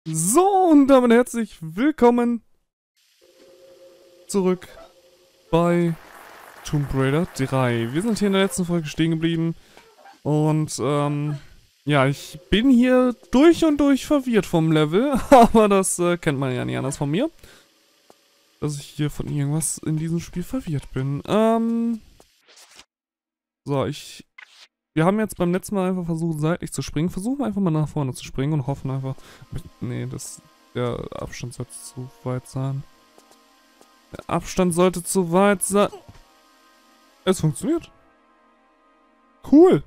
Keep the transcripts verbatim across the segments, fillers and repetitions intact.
So, und damit herzlich willkommen zurück bei Tomb Raider drei. Wir sind hier in der letzten Folge stehen geblieben und ähm, ja, ich bin hier durch und durch verwirrt vom Level, aber das äh, kennt man ja nicht anders von mir, dass ich hier von irgendwas in diesem Spiel verwirrt bin. Ähm, so, ich... Wir haben jetzt beim letzten Mal einfach versucht, seitlich zu springen. Versuchen wir einfach mal nach vorne zu springen und hoffen einfach... Nee, das, der Abstand sollte zu weit sein. Der Abstand sollte zu weit sein. Es funktioniert. Cool.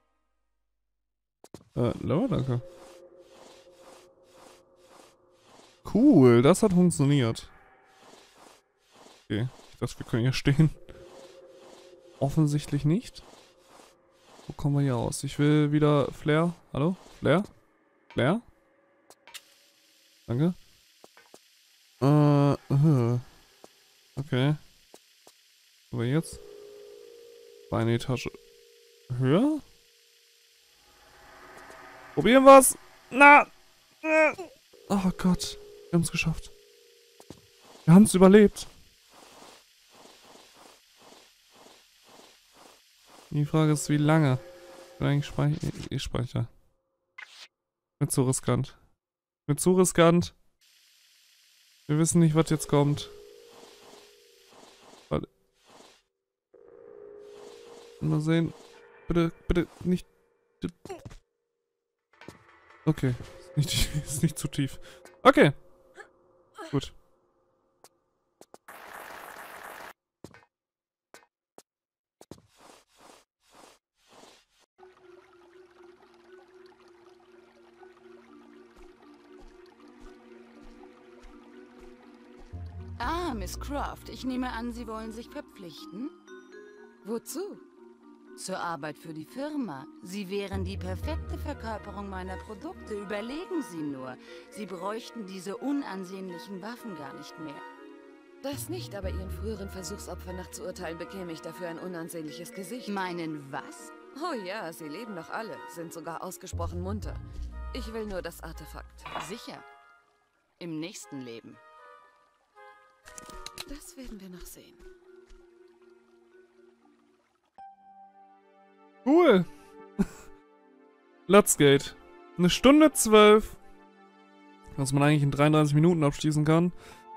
Äh, Lower, danke. Cool, das hat funktioniert. Okay, ich dachte, wir können hier stehen. Offensichtlich nicht. Wo kommen wir hier aus? Ich will wieder Flair. Hallo? Flair? Flair? Danke. Äh, uh. Okay. Aber jetzt? War eine Etage höher? Probieren wir's! Na! Oh Gott. Wir haben es geschafft. Wir haben es überlebt. Die Frage ist, wie lange? Ich will eigentlich speichern. Ich speichere. Mit zu riskant. Mit zu riskant. Wir wissen nicht, was jetzt kommt. Warte. Mal sehen. Bitte, bitte nicht. Okay. Ist nicht, ist nicht zu tief. Okay. Gut. Ah, Miss Croft, ich nehme an, Sie wollen sich verpflichten? Wozu? Zur Arbeit für die Firma. Sie wären die perfekte Verkörperung meiner Produkte. Überlegen Sie nur. Sie bräuchten diese unansehnlichen Waffen gar nicht mehr. Das nicht, aber Ihren früheren Versuchsopfern nach zu urteilen, bekäme ich dafür ein unansehnliches Gesicht. Meinen was? Oh ja, sie leben noch alle, sind sogar ausgesprochen munter. Ich will nur das Artefakt. Sicher. Im nächsten Leben. Das werden wir noch sehen. Cool. Let's Gate. Eine Stunde zwölf. Was man eigentlich in dreiunddreißig Minuten abschließen kann.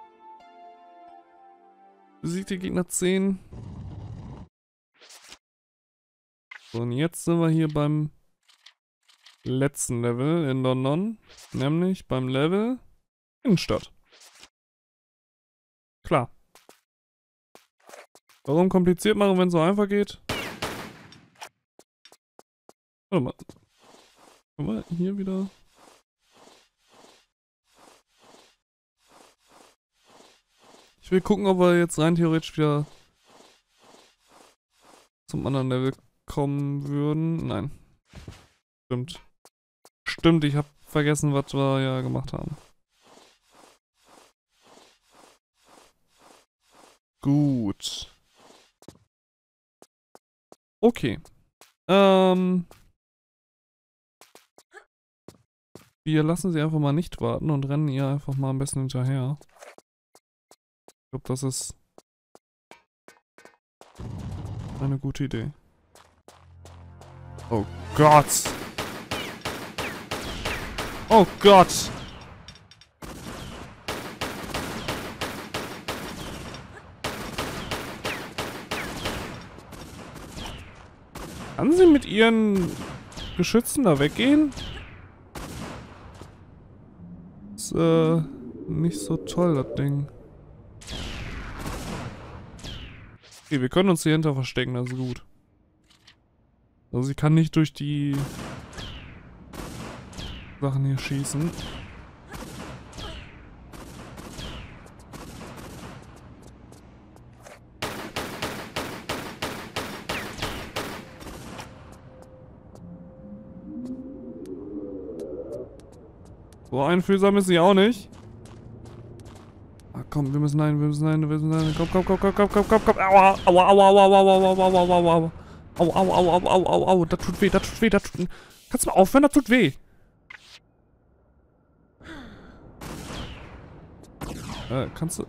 Besiegte Gegner zehn. So, und jetzt sind wir hier beim letzten Level in London. Nämlich beim Level Innenstadt. Klar. Warum kompliziert machen, wenn es so einfach geht? Warte mal. Können wir hier wieder... Ich will gucken, ob wir jetzt rein theoretisch wieder zum anderen Level kommen würden. Nein. Stimmt. Stimmt, ich habe vergessen, was wir ja gemacht haben. Gut. Okay. Ähm... Wir lassen sie einfach mal nicht warten und rennen ihr einfach mal am besten hinterher. Ich glaube, das ist eine gute Idee. Oh Gott! Oh Gott! Kann sie mit ihren Geschützen da weggehen? Ist äh, nicht so toll, das Ding. Okay, wir können uns hier hinter verstecken, das ist gut. Also sie kann nicht durch die Sachen hier schießen. So einfühlsam ist sie auch nicht. Ah, komm, wir müssen rein, wir müssen rein, wir müssen rein. Komm, komm, komm, komm, komm, komm, komm, komm. Aua, aua, aua, aua, aua, aua, aua, aua, aua, aua. Au, au, au, au, au, au, au. Das tut weh, das tut weh, das tut... Kannst du mal aufhören, das tut weh. Äh, kannst du...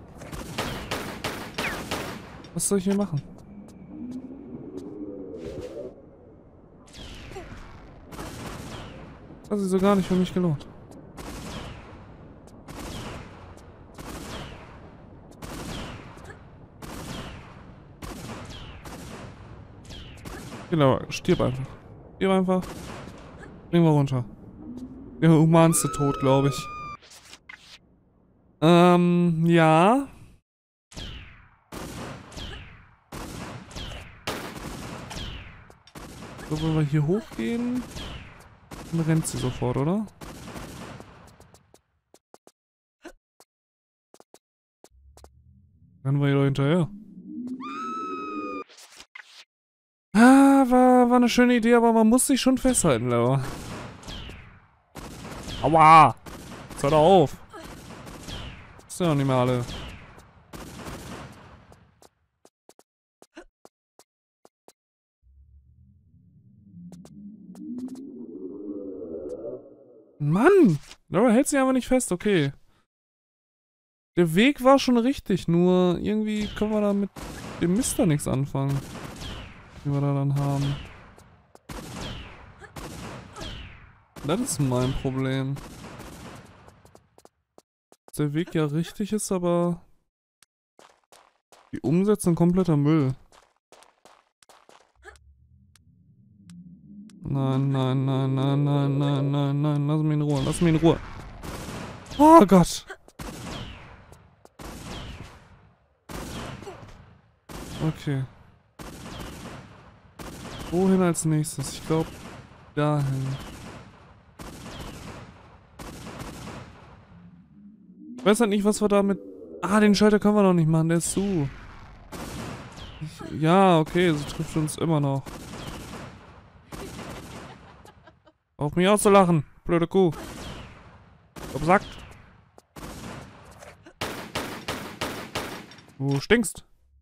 Was soll ich hier machen? Das hat sich so gar nicht für mich gelohnt. Genau, stirb einfach. Stirb einfach. Bringen wir runter. Der humanste Tod, glaube ich. Ähm, ja. So, wenn wir hier hochgehen, dann rennt sie sofort, oder? Rennen wir hier doch hinterher. Ah, war, war eine schöne Idee, aber man muss sich schon festhalten, Laura. Aua! Jetzt hör doch auf! Das sind ja noch nicht mehr alle. Mann! Laura hält sich aber nicht fest, okay. Der Weg war schon richtig, nur irgendwie können wir da mit dem Mister nichts anfangen. Den wir da dann haben. Das ist mein Problem. Dass der Weg ja richtig ist, aber die Umsetzung kompletter Müll. Nein, nein, nein, nein, nein, nein, nein, nein, lass mich in Ruhe, lass mich in Ruhe. Oh Gott. Okay. Wohin als nächstes? Ich glaube, dahin. Ich weiß halt nicht, was wir da mit... Ah, den Schalter können wir noch nicht machen, der ist zu. Ich... Ja, okay, sie trifft uns immer noch. Auf mich auszulachen, blöde Kuh. Obsackt. Du stinkst.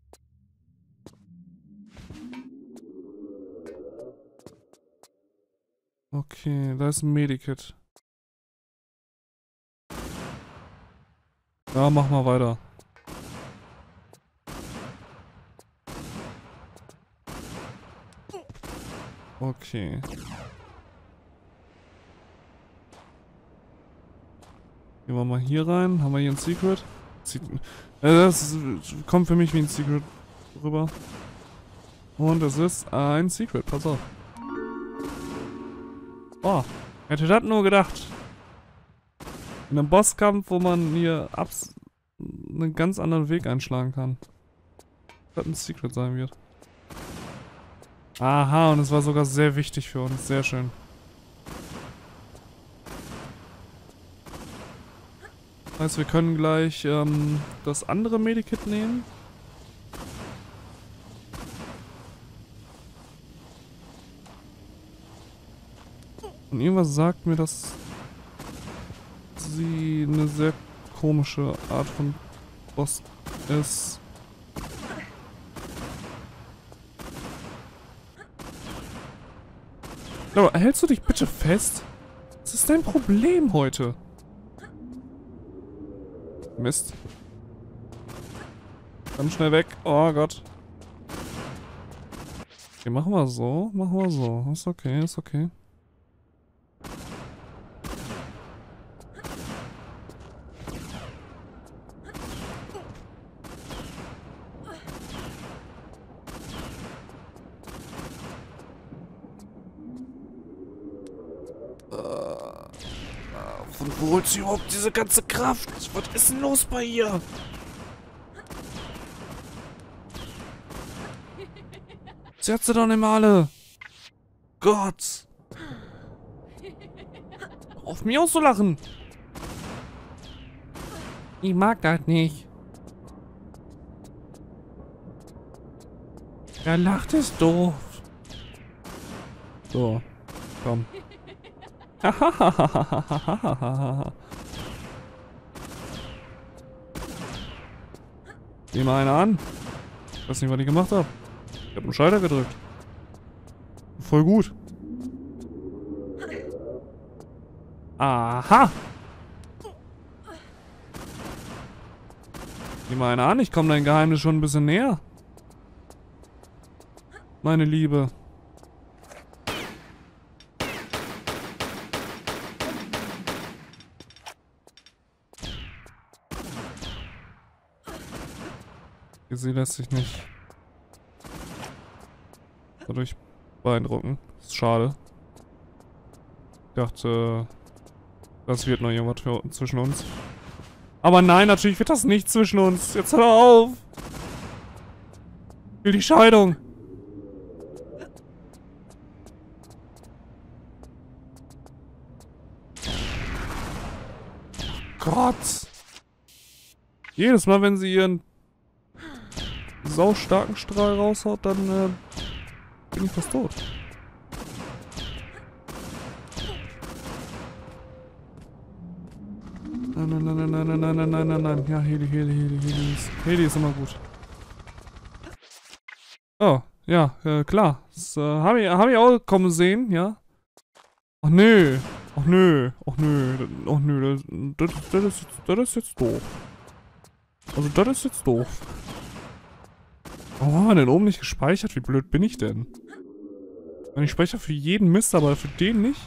Okay, da ist ein Medikit. Ja, mach mal weiter. Okay. Gehen wir mal hier rein. Haben wir hier ein Secret? Se äh, das ist, kommt für mich wie ein Secret rüber. Und es ist ein Secret. Pass auf. Oh, hätte das nur gedacht. In einem Bosskampf, wo man hier abs einen ganz anderen Weg einschlagen kann. Das ein Secret sein wird. Aha, und es war sogar sehr wichtig für uns. Sehr schön. Das heißt, wir können gleich ähm, das andere Medikit nehmen. Und irgendwas sagt mir, dass sie eine sehr komische Art von Boss ist. Aber hältst du dich bitte fest? Was ist dein Problem heute? Mist. Ganz schnell weg. Oh Gott. Okay, machen wir so. Machen wir so. Ist okay, ist okay. Von wo holt sie überhaupt diese ganze Kraft? Was ist denn los bei ihr? Sie hat sie doch nicht mal alle. Gott. Auf mich auszulachen. Ich mag das nicht. Er lacht, ist doof. So, komm. Geh mal einer an. Ich weiß nicht, was ich gemacht habe. Ich habe einen Schalter gedrückt. Voll gut. Aha. Sieh mal einer an, ich komme dein Geheimnis schon ein bisschen näher. Meine Liebe. Sie lässt sich nicht dadurch beeindrucken. Das ist schade. Ich dachte, das wird noch irgendwas für, zwischen uns. Aber nein, natürlich wird das nicht zwischen uns. Jetzt hör auf! Ich will die Scheidung! Gott! Jedes Mal, wenn sie ihren saustarken Strahl raushaut, dann äh, bin ich fast tot. Nein, nein, nein, nein, nein, nein, nein, nein, nein, nein. Ja, Heli, Heli, Heli, Heli ist, Heli ist immer gut. Oh, ja, äh, klar. Das äh, habe ich, hab ich auch kommen sehen, ja. Ach nö. Ach nö. Ach nö. Ach nö. Das, das, das, ist, das ist jetzt doof. Also das ist jetzt doof. Warum haben wir denn oben nicht gespeichert? Wie blöd bin ich denn? Ich speichere für jeden Mist, aber für den nicht?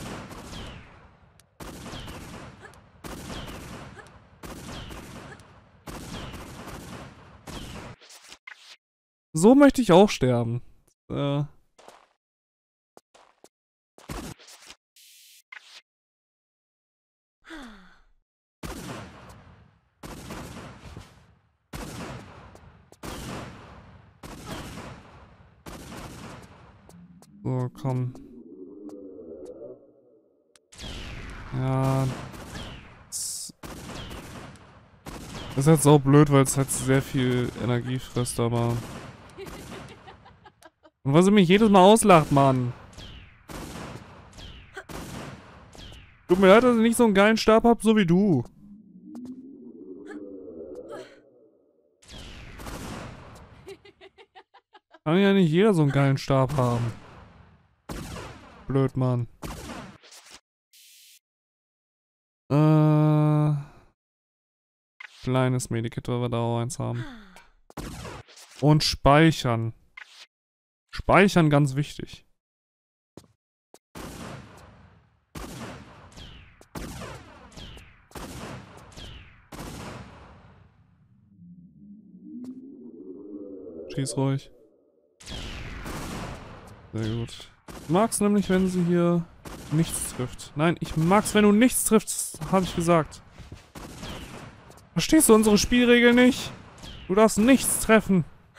So möchte ich auch sterben. Äh. So, komm. Ja. Das ist jetzt auch blöd, weil es halt sehr viel Energie frisst, aber... Und weil sie mich jedes Mal auslacht, Mann. Tut mir leid, dass ich nicht so einen geilen Stab hab, so wie du. Kann ja nicht jeder so einen geilen Stab haben. Blöd, Mann. Äh... Kleines Medikit, weil wir da auch eins haben. Und speichern. Speichern ganz wichtig. Schieß ruhig. Sehr gut. Ich mag's nämlich, wenn sie hier nichts trifft. Nein, ich mag's, wenn du nichts triffst, habe ich gesagt. Verstehst du unsere Spielregeln nicht? Du darfst nichts treffen.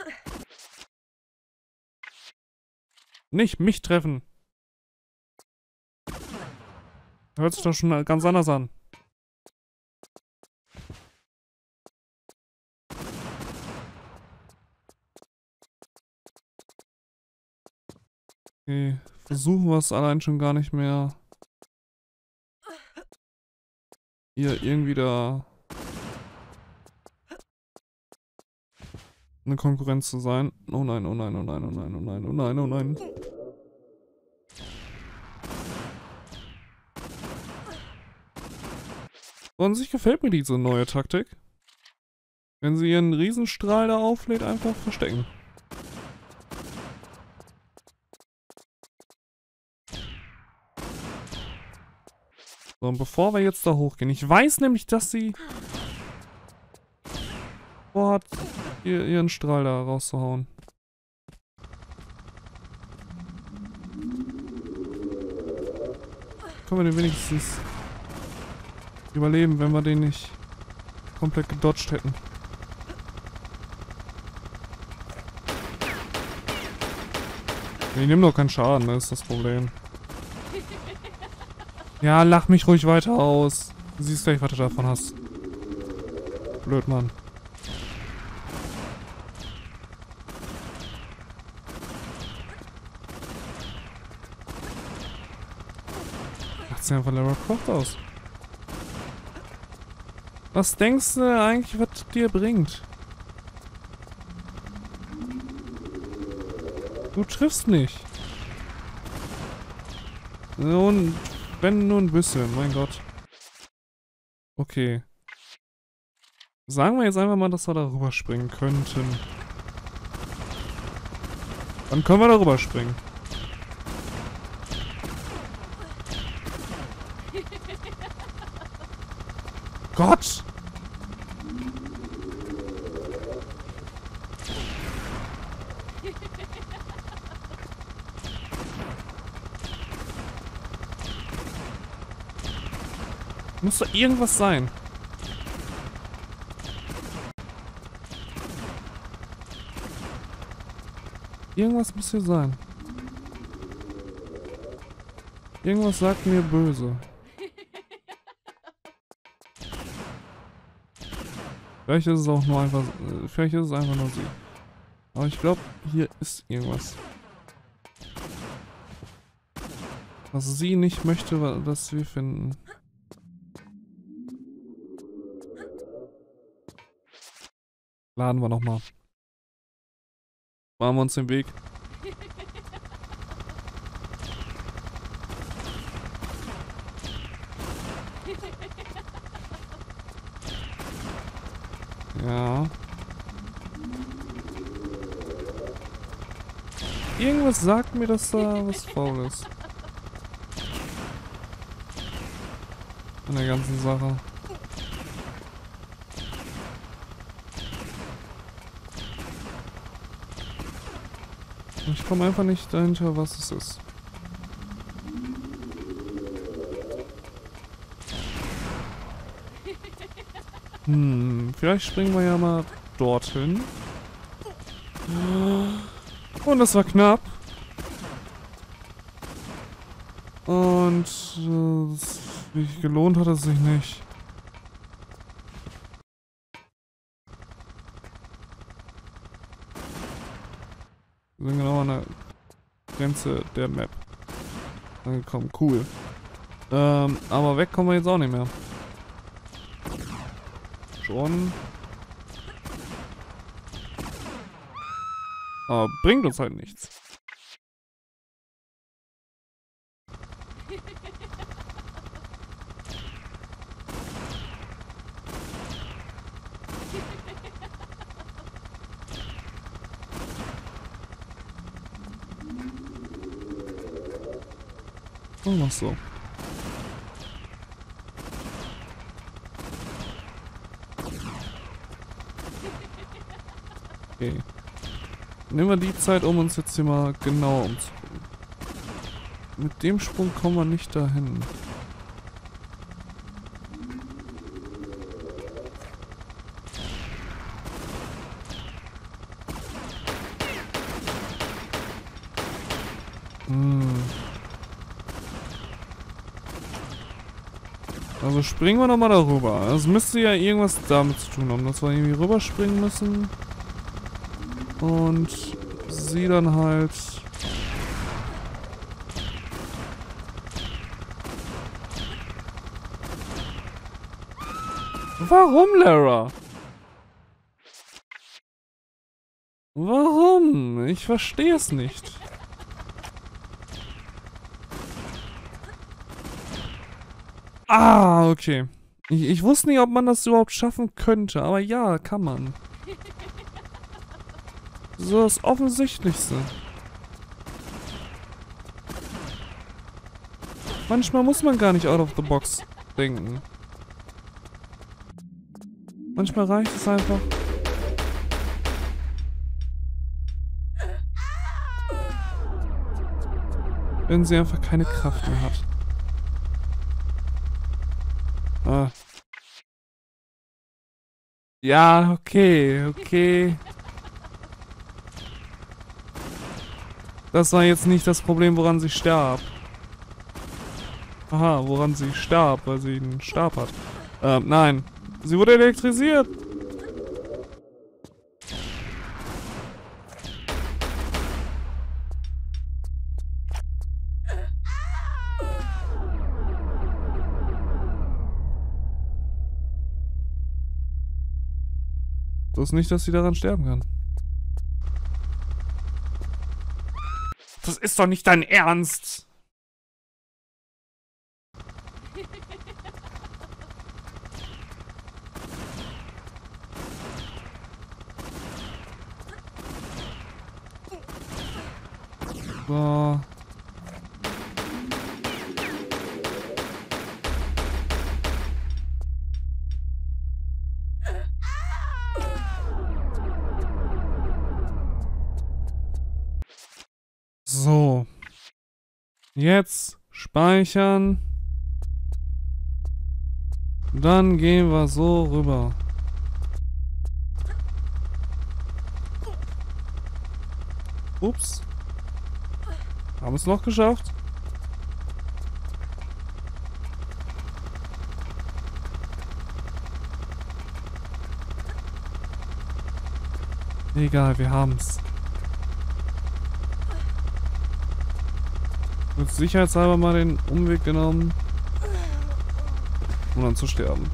Nicht mich treffen. Hört sich doch schon ganz anders an. Okay, versuchen wir es allein schon gar nicht mehr. Hier irgendwie da eine Konkurrenz zu sein. Oh nein, oh nein, oh nein, oh nein, oh nein, oh nein, oh nein. So, an sich gefällt mir diese neue Taktik. Wenn sie ihren Riesenstrahl da auflädt, einfach verstecken. So, und bevor wir jetzt da hochgehen, ich weiß nämlich, dass sie vorhat, ihr, ihren Strahl da rauszuhauen. Können wir den wenigstens überleben, wenn wir den nicht komplett gedodged hätten. Ich nehme doch keinen Schaden, das ist das Problem. Ja, lach mich ruhig weiter aus. Du siehst gleich, was du davon hast. Blöd, Mann. Macht sie einfach Lara Croft aus. Was denkst du eigentlich, was dir bringt? Du triffst nicht. Und wenn nur ein bisschen, mein Gott. Okay. Sagen wir jetzt einfach mal, dass wir da rüberspringen könnten. Dann können wir da rüberspringen. Gott! Muss doch irgendwas sein. Irgendwas muss hier sein. Irgendwas sagt mir böse. Vielleicht ist es auch nur einfach... Vielleicht ist es einfach nur sie. Aber ich glaube, hier ist irgendwas. Was sie nicht möchte, dass wir finden. Laden wir nochmal. Machen wir uns den Weg. Ja. Irgendwas sagt mir, dass da was faul ist. An der ganzen Sache. Ich komme einfach nicht dahinter, was es ist. Hm, vielleicht springen wir ja mal dorthin. Und das war knapp. Und äh, gelohnt hat es sich nicht. Wir sind genau an der Grenze der Map angekommen. Cool. Ähm, aber weg kommen wir jetzt auch nicht mehr. Schon. Aber bringt uns halt nichts. Oh, noch so. Okay. Nehmen wir die Zeit, um uns jetzt hier mal genauer umzugucken. Mit dem Sprung kommen wir nicht dahin. Hm. Also springen wir nochmal darüber. Das müsste ja irgendwas damit zu tun haben, dass wir irgendwie rüberspringen müssen. Und sie dann halt... Warum, Lara? Warum? Ich verstehe es nicht. Ah, okay. Ich, ich wusste nicht, ob man das überhaupt schaffen könnte, aber ja, kann man. So das Offensichtlichste. Manchmal muss man gar nicht out of the box denken. Manchmal reicht es einfach. Wenn sie einfach keine Kraft mehr hat. Ah. Ja, okay, okay. Das war jetzt nicht das Problem, woran sie starb. Aha, woran sie starb, weil sie einen Stab hat. Ähm, nein. Sie wurde elektrisiert. So ist nicht, dass sie daran sterben kann. Das ist doch nicht dein Ernst! So. So. Jetzt speichern. Dann gehen wir so rüber. Ups. Haben es noch geschafft? Egal, wir haben's. Mit sicherheitshalber mal den Umweg genommen, um dann zu sterben.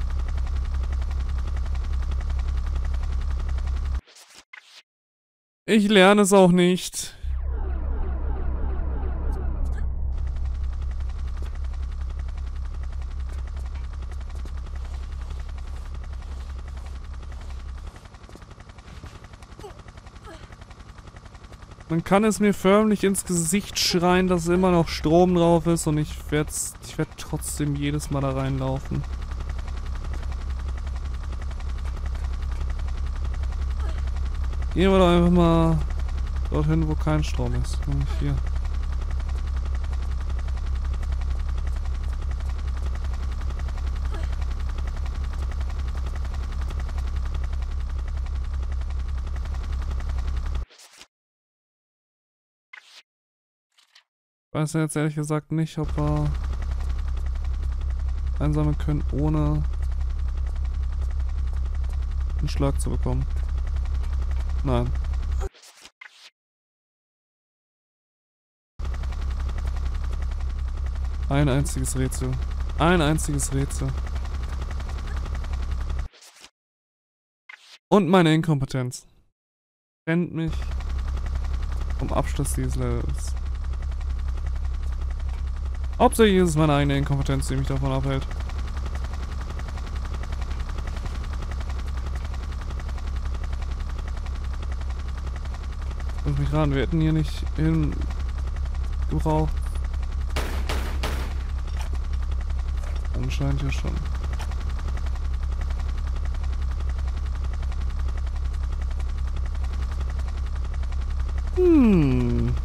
Ich lerne es auch nicht. Man kann es mir förmlich ins Gesicht schreien, dass immer noch Strom drauf ist und ich werde ich werd trotzdem jedes Mal da reinlaufen. Gehen wir doch einfach mal dorthin, wo kein Strom ist. Nämlich hier. Ich weiß jetzt ehrlich gesagt nicht, ob wir einsammeln können, ohne einen Schlag zu bekommen. Nein. Ein einziges Rätsel. Ein einziges Rätsel. Und meine Inkompetenz trennt mich vom Abschluss dieses Levels. Hauptsächlich ist es meine eigene Inkompetenz, die mich davon abhält. Lass mich ran, wir hätten hier nicht hin gebraucht. Anscheinend ja schon. Hm.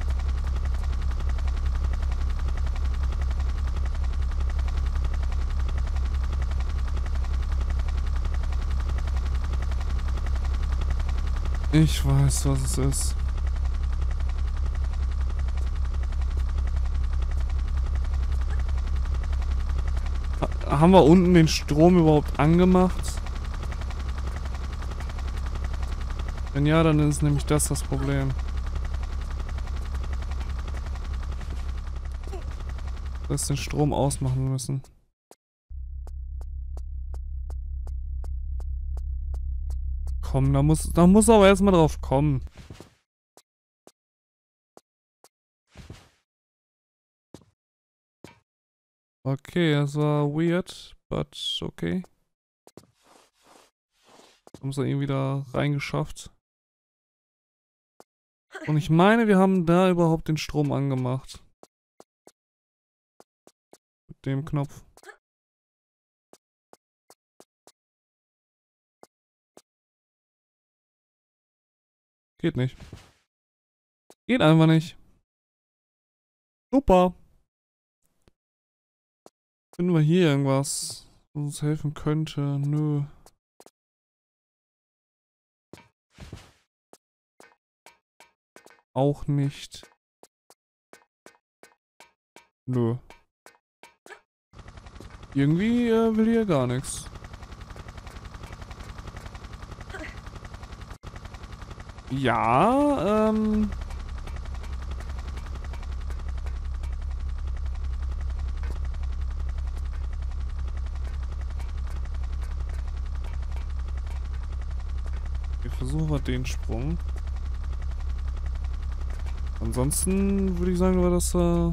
Ich weiß, was es ist. Ha- haben wir unten den Strom überhaupt angemacht? Wenn ja, dann ist nämlich das das Problem. Dass wir den Strom ausmachen müssen. Komm, da muss, da muss aber erstmal drauf kommen. Okay, das war weird, but okay. Haben sie irgendwie da reingeschafft. Und ich meine, wir haben da überhaupt den Strom angemacht. Mit dem Knopf. Geht nicht. Geht einfach nicht. Super. Finden wir hier irgendwas, was uns helfen könnte? Nö. Auch nicht. Nö. Irgendwie äh, will hier gar nichts. Ja, ähm... Wir versuchen mal den Sprung. Ansonsten würde ich sagen, war das äh...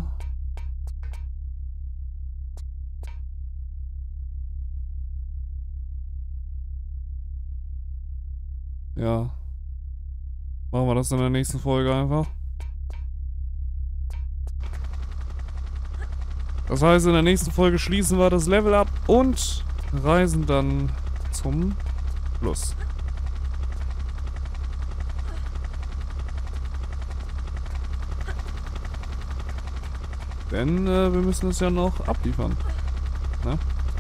ja. Machen wir das in der nächsten Folge einfach. Das heißt, in der nächsten Folge schließen wir das Level ab und reisen dann zum Schluss. Denn äh, wir müssen es ja noch abliefern. Ne?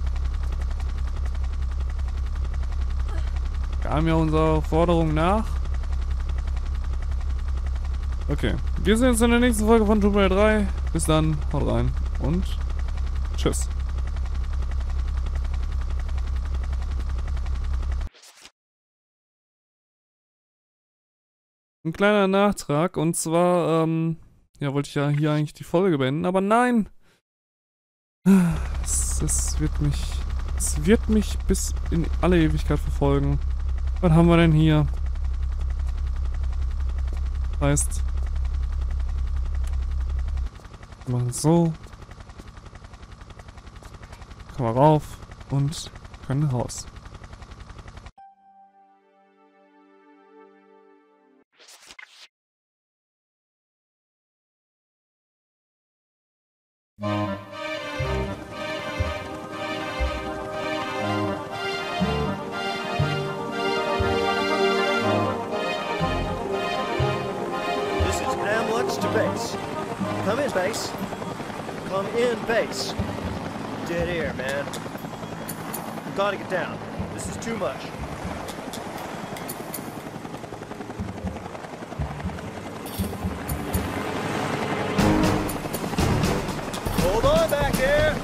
Kam ja unserer Forderung nach. Okay, wir sehen uns in der nächsten Folge von Tomb Raider drei. Bis dann, haut rein und tschüss. Ein kleiner Nachtrag, und zwar, ähm, ja, wollte ich ja hier eigentlich die Folge beenden, aber nein! Es, es wird mich, es wird mich bis in alle Ewigkeit verfolgen. Was haben wir denn hier? Heißt, wir machen es so, kommen wir rauf und können raus. This is Amlets to base. Come in, base. Come in, base. Dead air, man. You gotta get down. This is too much. Hold on back there.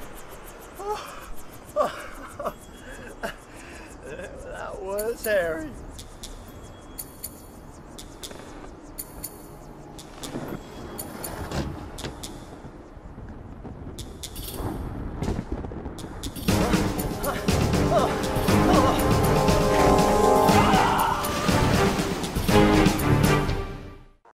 That was Harry.